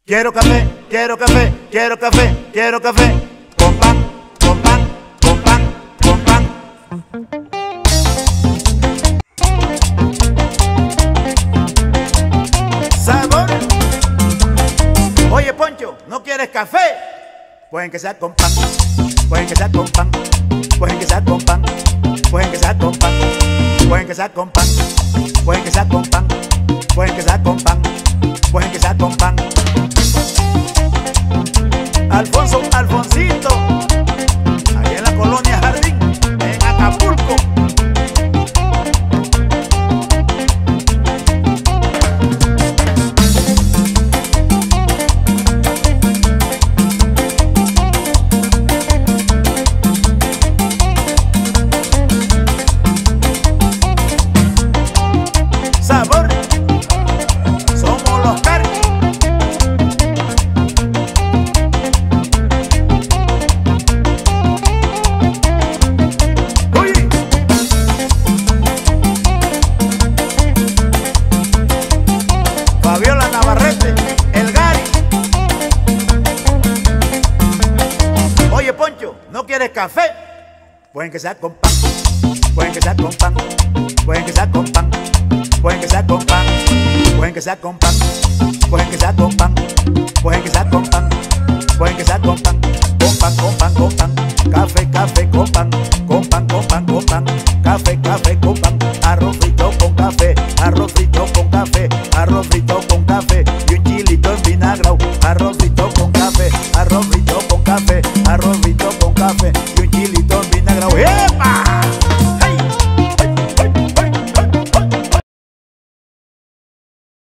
Quiero café, quiero café, quiero café, quiero café. Con pan, con pan, con pan, con pan. Sabor. Oye, Poncho, ¿no quieres café? Pueden que sea con pan, pueden que sea con pan, pueden que sea con pan, pueden que sea con pan, pueden que sea con pan, pueden que sea con pan, pueden que sea con pan, pueden que sea con pan. Alfonso, Alfonsito, ahí en la colonia Jardín, en Acapulco. Sabor, somos los Cari. Uy. Fabiola Navarrete, el Gary. Oye, Poncho, ¿no quieres café? Pueden que sea con pan, pueden que sea con pan, pueden que sea con pan, pueden que sea con pan, pueden que sea con pan, pueden que sea con pan, pueden que sea con pan, pueden que sea con pan, con pan, con pan, con pan, café, café con pan, con pan, con pan, con pan, café, café con pan, arroz frito con café, arroz frito con café, arroz frito con café.